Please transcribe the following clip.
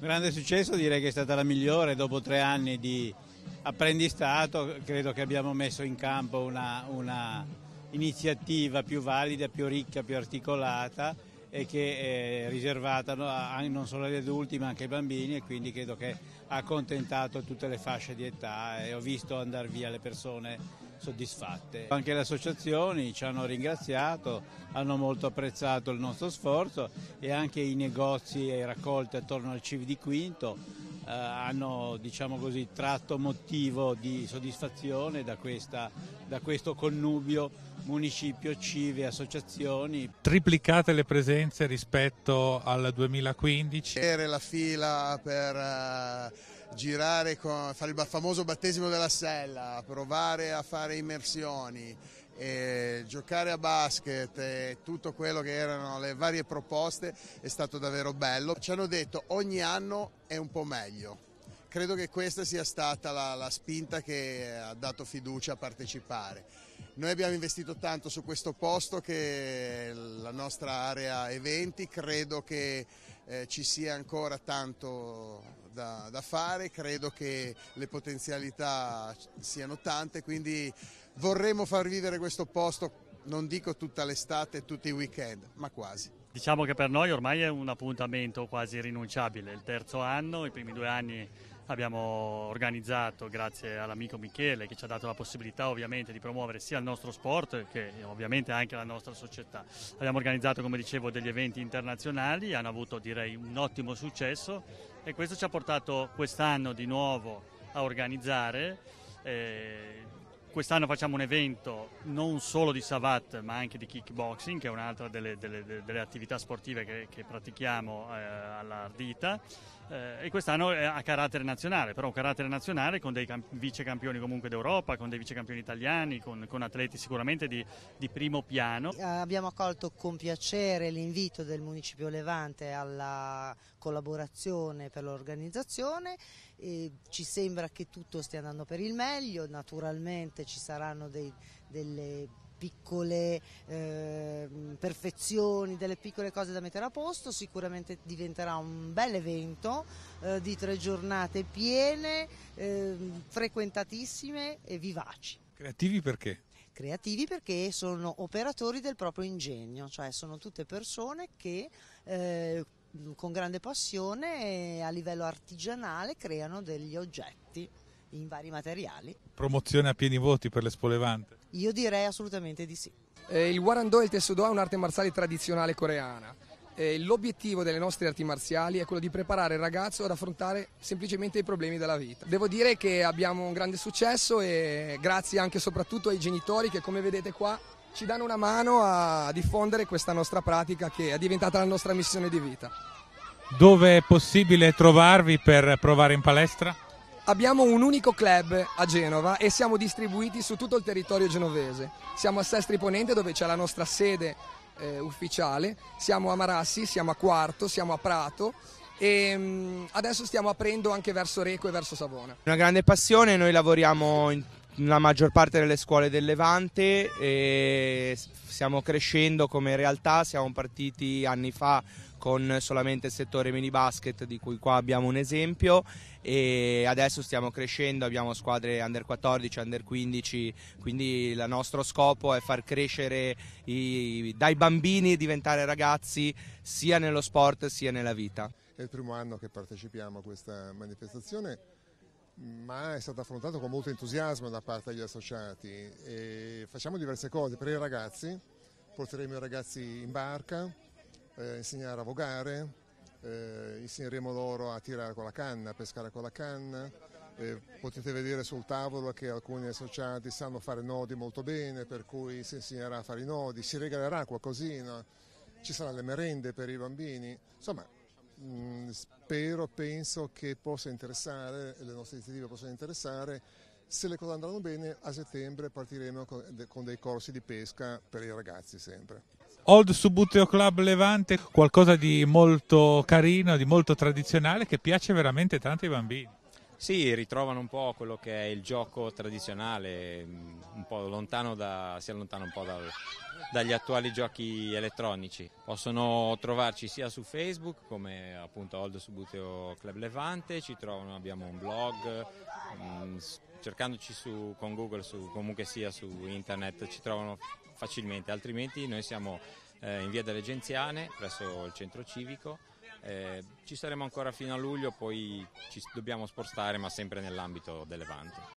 Grande successo, direi che è stata la migliore dopo 3 anni di apprendistato. Credo che abbiamo messo in campo una iniziativa più valida, più ricca, più articolata e che è riservata non solo agli adulti ma anche ai bambini, e quindi credo che ha accontentato tutte le fasce di età e ho visto andare via le persone soddisfatte. Anche le associazioni ci hanno ringraziato, hanno molto apprezzato il nostro sforzo, e anche i negozi e i raccolti attorno al CIV di Quinto hanno, diciamo così, tratto motivo di soddisfazione da questo connubio municipio, CIV e associazioni. Triplicate le presenze rispetto al 2015. Era la fila per girare, fare il famoso battesimo della sella, provare a fare immersioni, giocare a basket e tutto quello che erano le varie proposte è stato davvero bello. Ci hanno detto ogni anno è un po' meglio. Credo che questa sia stata la spinta che ha dato fiducia a partecipare. Noi abbiamo investito tanto su questo posto, che la nostra area eventi, credo che ci sia ancora tanto da fare, credo che le potenzialità siano tante, quindi vorremmo far vivere questo posto, non dico tutta l'estate e tutti i weekend, ma quasi. Diciamo che per noi ormai è un appuntamento quasi irrinunciabile, il terzo anno, i primi 2 anni abbiamo organizzato, grazie all'amico Michele che ci ha dato la possibilità ovviamente di promuovere sia il nostro sport che ovviamente anche la nostra società. Abbiamo organizzato, come dicevo, degli eventi internazionali, hanno avuto, direi, un ottimo successo, e questo ci ha portato quest'anno di nuovo a organizzare. Quest'anno facciamo un evento non solo di Savate ma anche di kickboxing, che è un'altra delle attività sportive che pratichiamo all'Ardita, e quest'anno è a carattere nazionale, però un carattere nazionale con dei vice campioni comunque d'Europa, con dei vice campioni italiani, con atleti sicuramente di primo piano. Abbiamo accolto con piacere l'invito del Municipio Levante alla collaborazione per l'organizzazione. Ci sembra che tutto stia andando per il meglio, naturalmente ci saranno delle piccole perfezioni, delle piccole cose da mettere a posto. Sicuramente diventerà un bel evento di 3 giornate piene, frequentatissime e vivaci. Creativi perché? Creativi perché sono operatori del proprio ingegno, cioè sono tutte persone che con grande passione a livello artigianale creano degli oggetti in vari materiali. Promozione a pieni voti per l'Expo Levante? Io direi assolutamente di sì. Il Hwarang-do e il Tae-Soo-do è un'arte marziale tradizionale coreana. L'obiettivo delle nostre arti marziali è quello di preparare il ragazzo ad affrontare semplicemente i problemi della vita. Devo dire che abbiamo un grande successo, e grazie anche e soprattutto ai genitori che, come vedete qua, ci danno una mano a diffondere questa nostra pratica che è diventata la nostra missione di vita. Dove è possibile trovarvi per provare in palestra? Abbiamo un unico club a Genova e siamo distribuiti su tutto il territorio genovese. Siamo a Sestri Ponente, dove c'è la nostra sede ufficiale, siamo a Marassi, siamo a Quarto, siamo a Prato, e adesso stiamo aprendo anche verso Reco e verso Savona. Una grande passione, noi lavoriamo nella maggior parte delle scuole del Levante e stiamo crescendo come realtà. Siamo partiti anni fa con solamente il settore mini basket, di cui qua abbiamo un esempio, e adesso stiamo crescendo, abbiamo squadre under 14, under 15, quindi il nostro scopo è far crescere dai bambini e diventare ragazzi sia nello sport sia nella vita. È il primo anno che partecipiamo a questa manifestazione, ma è stata affrontata con molto entusiasmo da parte degli associati, e facciamo diverse cose per i ragazzi. Porteremo i ragazzi in barca, insegnare a vogare, insegneremo loro a tirare con la canna, a pescare con la canna. Potete vedere sul tavolo che alcuni associati sanno fare nodi molto bene, per cui si insegnerà a fare i nodi, si regalerà qualcosina, ci saranno le merende per i bambini. Insomma, penso che possa interessare, le nostre iniziative possano interessare. Se le cose andranno bene, a settembre partiremo con dei corsi di pesca per i ragazzi sempre. Old Subbuteo Club Levante, qualcosa di molto carino, di molto tradizionale, che piace veramente tanto ai bambini. Sì, ritrovano un po' quello che è il gioco tradizionale, un po' lontano si allontana un po' dagli attuali giochi elettronici. Possono trovarci sia su Facebook come appunto Oldo Subuteo Club Levante, ci trovano, abbiamo un blog, cercandoci con Google, comunque sia su internet ci trovano facilmente, altrimenti noi siamo in via delle Genziane presso il centro civico. Ci saremo ancora fino a luglio, poi ci dobbiamo spostare, ma sempre nell'ambito del Levante.